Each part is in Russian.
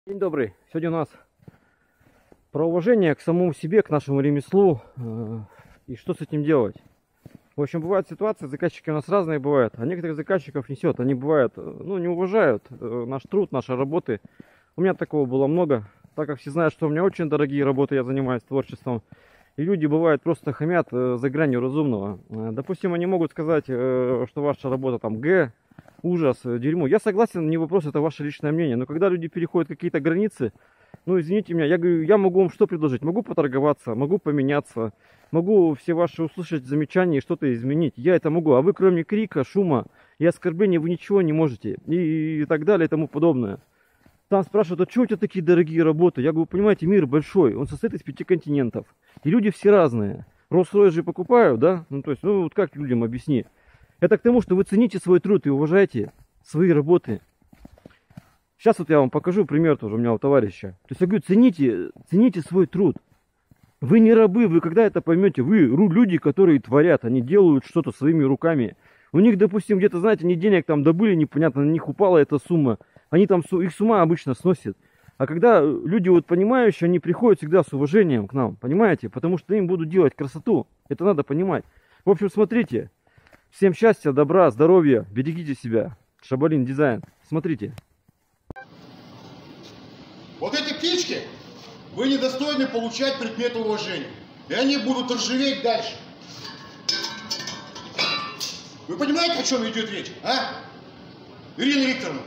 День добрый. Сегодня у нас про уважение к самому себе, к нашему ремеслу и что с этим делать. В общем, бывают ситуации, заказчики у нас разные бывают, а некоторых заказчиков несет. Они бывают, не уважают наш труд, наши работы. У меня такого было много, так как все знают, что у меня очень дорогие работы, я занимаюсь творчеством. И люди бывают просто хамят за гранью разумного. Допустим, они могут сказать, что ваша работа там ужас, дерьмо. Я согласен, не вопрос, это ваше личное мнение. Но когда люди переходят какие-то границы, извините меня, я говорю, я могу вам что предложить? Могу поторговаться, могу поменяться, могу все ваши услышать замечания и что-то изменить. Я это могу, а вы кроме крика, шума и оскорбления вы ничего не можете. И так далее и тому подобное. Там спрашивают, а что у тебя такие дорогие работы? Я говорю, понимаете, мир большой, он состоит из 5 континентов. И люди все разные. Rolls-Royce же покупают, да? Вот как людям объясни? Это к тому, что вы цените свой труд и уважаете свои работы. Сейчас вот я вам покажу пример тоже у меня у товарища. То есть я говорю, цените свой труд. Вы не рабы, вы когда это поймете? Вы люди, которые творят, они делают что-то своими руками. У них, допустим, где-то, знаете, они денег там добыли, непонятно, на них упала эта сумма. Они там их с ума обычно сносят. А когда люди вот понимающие, они приходят всегда с уважением к нам, понимаете? Потому что им будут делать красоту. Это надо понимать. В общем, смотрите. Всем счастья, добра, здоровья, берегите себя. Шабалин дизайн. Смотрите. Вот эти птички, вы недостойны получать предметы уважения. И они будут ржаветь дальше. Вы понимаете, о чем идет речь, а? Ирина Викторовна,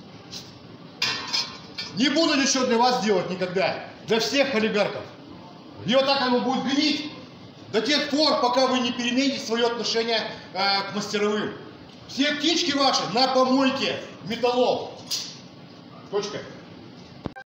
не буду ничего для вас делать никогда. Для всех олигархов. И вот так оно будет гнить до тех пор, пока вы не перемените свое отношение к мастеровым. Все птички ваши на помойке металлов. Точка.